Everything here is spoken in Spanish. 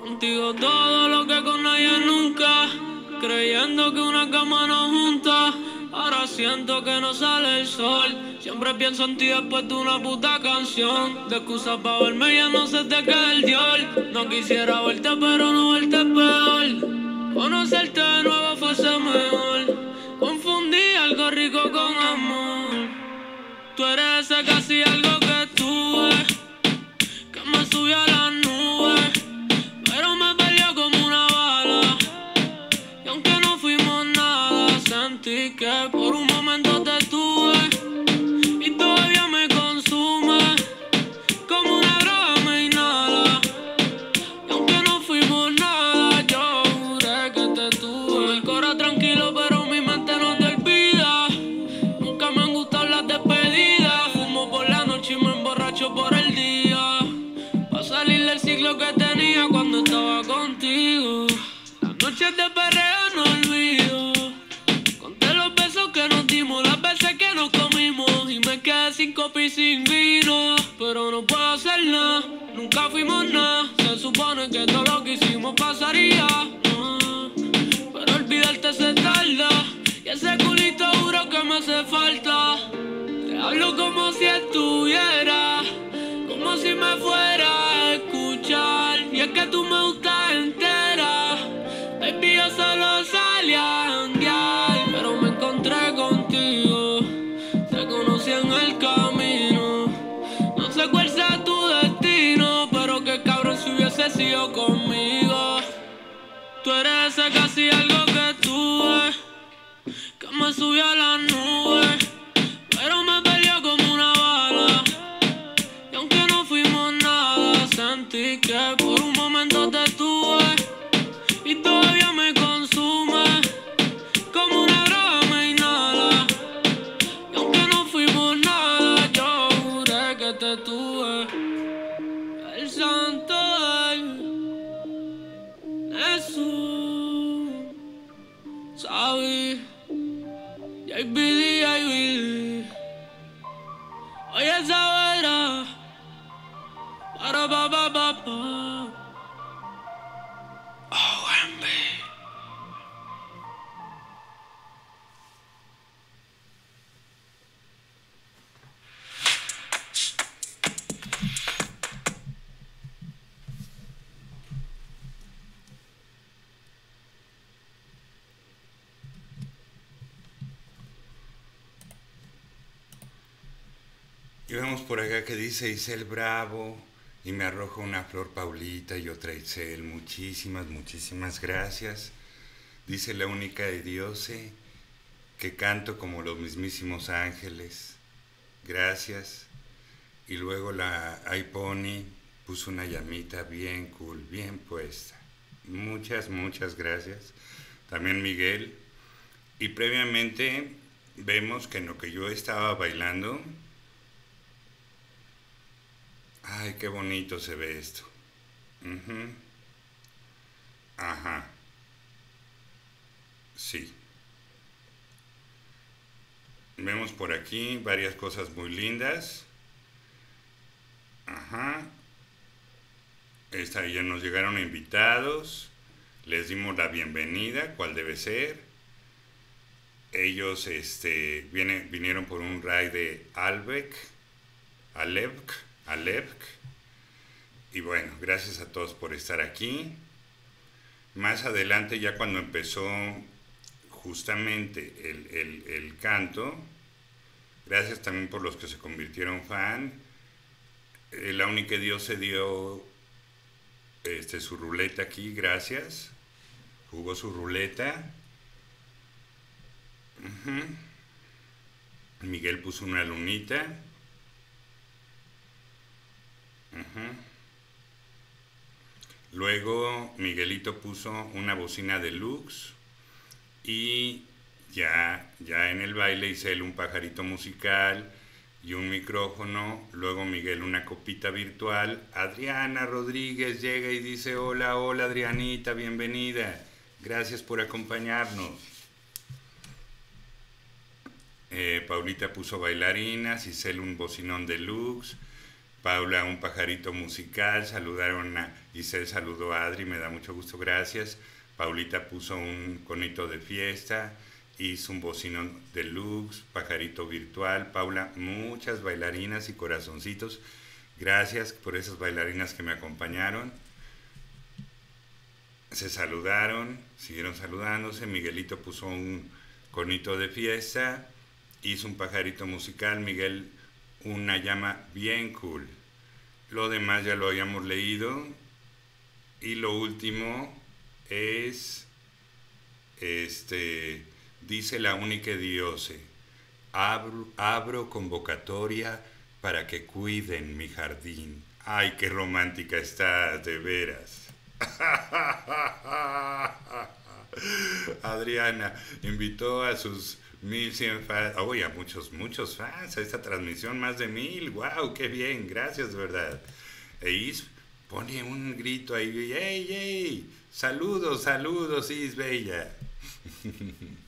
Contigo todo lo que con nadie nunca. Creyendo que una cama nos junta. Ahora siento que no sale el sol. Siempre pienso en ti después de una puta canción. De excusas pa' verme ya no se te queda el diol. No quisiera verte pero no verte es peor. Conocerte de nuevo fuese mejor. Confundí algo rico con amor. Tú eres ese casi algo que tuve, que me subió a las nubes, pero me peleó como una bala. Y aunque no fuimos nada, sentí que por un momento te tuve y todavía me consume, como una droga me inhala. Y aunque no fuimos nada, yo juré que te tuve. El corazón tranquilo, pero mi mente no te olvida. Nunca me han gustado las despedidas. Fumo por la noche y me emborracho por el día, pa' salir del ciclo que tenía cuando estaba contigo. Las noches de perreo no olvido. Conté los besos que nos dimos, las veces que nos comimos, y me quedé sin copa y sin vino. Pero no puedo hacer nada, nunca fuimos nada. Se supone que todo lo que hicimos pasaría, no. Pero olvidarte se tarda, y ese culito juro que me hace falta. Te hablo como si estuviera, como si me fuera a escuchar. Y es que tú me gustas entera. Baby, yo solo salí a janguear, pero me encontré contigo. Te conocí en el camino. No sé cuál sea tu destino, pero qué cabrón si hubiese sido conmigo. Tú eres ese casi algo que tuve, que me subió a las nubes, pero me peleó como una bala. Y aunque no fuimos nada, sentí que por un momento te tuve y todavía me consume, como una droga me inhala. Y aunque no fuimos nada, yo juré que te tuve. El santo del Jesús, sabí, JBD. Hoy esa hora, para pa pa pa pa. OMB. Y vemos por acá que dice Isel Bravo y me arroja una flor Paulita y otra Isel. Muchísimas gracias. Dice la única de Diose que canto como los mismísimos ángeles. Gracias. Y luego la iPony puso una llamita bien cool, bien puesta. Muchas gracias. También Miguel. Y previamente vemos que en lo que yo estaba bailando... Ay, qué bonito se ve esto. Ajá. Sí. Vemos por aquí varias cosas muy lindas. Ajá. Ya nos llegaron invitados. Les dimos la bienvenida, cuál debe ser. Ellos vinieron por un ride de Alevk. Y bueno, gracias a todos por estar aquí. Más adelante, ya cuando empezó justamente el canto, gracias también por los que se convirtieron fan. La única Dios se dio su ruleta aquí, gracias. Jugó su ruleta. Miguel puso una lunita. Luego Miguelito puso una bocina deluxe y ya en el baile hice él un pajarito musical y un micrófono. Luego Miguel una copita virtual. Adriana Rodríguez llega y dice hola Adrianita, bienvenida, gracias por acompañarnos. Paulita puso bailarinas, Isel un bocinón deluxe. Paula, un pajarito musical. Saludaron a Isel, saludó a Adri, me da mucho gusto, gracias. Paulita puso un conito de fiesta, hizo un bocino deluxe, pajarito virtual. Paula, muchas bailarinas y corazoncitos. Gracias por esas bailarinas que me acompañaron. Se saludaron, siguieron saludándose. Miguelito puso un conito de fiesta, hizo un pajarito musical. Miguel, una llama bien cool. Lo demás ya lo habíamos leído. Y lo último es, dice la única diose, abro convocatoria para que cuiden mi jardín. Ay, qué romántica estás, de veras. Adriana invitó a sus 1100 fans, oye, a muchos fans a esta transmisión, más de 1000, wow, qué bien, gracias de verdad. Is pone un grito ahí, ¡ey, ey! Saludos, Is Bella.